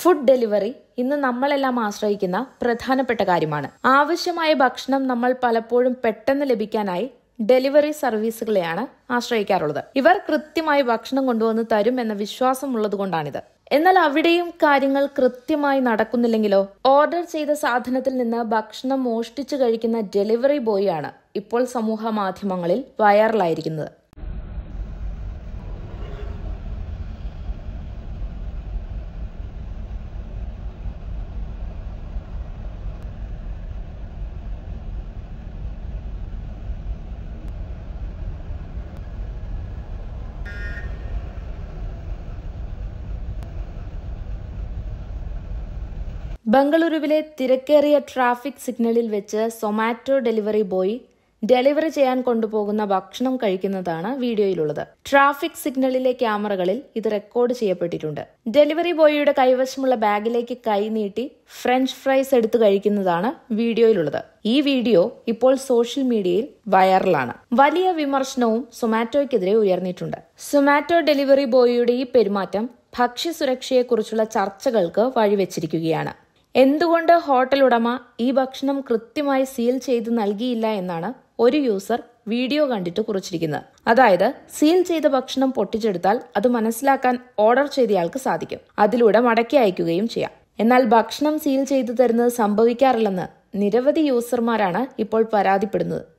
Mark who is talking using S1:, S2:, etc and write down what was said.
S1: Food delivery ഇന്ന് നമ്മളെല്ലാം ആശ്രയിക്കുന്ന പ്രധാനപ്പെട്ട കാര്യമാണ്. ആവശ്യമായ ഭക്ഷണം നമ്മൾ പലപ്പോഴും പെട്ടെന്ന് ലഭിക്കാനായി ഡെലിവറി സർവീസുകളെയാണ് ആശ്രയിക്കാറുള്ളത്. ഇവർ കൃത്യമായി ഭക്ഷണം കൊണ്ടുവന്ന് തരും എന്ന വിശ്വാസമുള്ളത് കൊണ്ടാണിത്. എന്നാൽ അവിടെയും കാര്യങ്ങൾ കൃത്യമായി നടക്കുന്നില്ലെങ്കിലോ? ഓർഡർ ചെയ്ത സാധനത്തിൽ നിന്ന് ഭക്ഷണം മോഷ്ടിച്ചു കഴിക്കുന്ന ഡെലിവറി ബോയ് ആണ് ഇപ്പോൾ സമൂഹ മാധ്യമങ്ങളിൽ വൈറലായിരിക്കുന്നത്. ബംഗളൂരുവിലെ തിരക്കേറിയ ട്രാഫിക് സിഗ്നലിൽ വെച്ച് സൊമാറ്റോ ഡെലിവറി ബോയ് ഡെലിവറി ചെയ്യാൻ കൊണ്ടുപോകുന്ന ഭക്ഷണം കഴിക്കുന്നതാണ് വീഡിയോയിലുള്ളത്. ട്രാഫിക് സിഗ്നലിലെ ക്യാമറകളിൽ ഇത് റെക്കോർഡ് ചെയ്യപ്പെട്ടിട്ടുണ്ട്. ഡെലിവറി ബോയിയുടെ കൈവശമുള്ള ബാഗിലേക്ക് കൈ നീട്ടി ഫ്രഞ്ച് ഫ്രൈസ് എടുത്തു കഴിക്കുന്നതാണ് വീഡിയോയിലുള്ളത്. ഈ വീഡിയോ ഇപ്പോൾ സോഷ്യൽ മീഡിയയിൽ വൈറലാണ്. വലിയ വിമർശനവും സൊമാറ്റോയ്ക്കെതിരെ ഉയർന്നിട്ടുണ്ട്. സൊമാറ്റോ ഡെലിവറി ബോയിയുടെ ഈ പെരുമാറ്റം ഭക്ഷ്യസുരക്ഷയെക്കുറിച്ചുള്ള ചർച്ചകൾക്ക് വഴിവെച്ചിരിക്കുകയാണ്. എന്തുകൊണ്ട് ഹോട്ടൽ ഉടമ ഈ ഭക്ഷണം കൃത്യമായി സീൽ ചെയ്ത് നൽകിയില്ല എന്നാണ് ഒരു യൂസർ വീഡിയോ കണ്ടിട്ട് കുറിച്ചിരിക്കുന്നത്. അതായത് സീൽ ചെയ്ത ഭക്ഷണം പൊട്ടിച്ചെടുത്താൽ അത് മനസ്സിലാക്കാൻ ഓർഡർ ചെയ്തയാൾക്ക് സാധിക്കും. അതിലൂടെ മടക്കി അയക്കുകയും ചെയ്യാം. എന്നാൽ ഭക്ഷണം സീൽ ചെയ്തു തരുന്നത് സംഭവിക്കാറില്ലെന്ന് നിരവധി യൂസർമാരാണ് ഇപ്പോൾ പരാതിപ്പെടുന്നത്.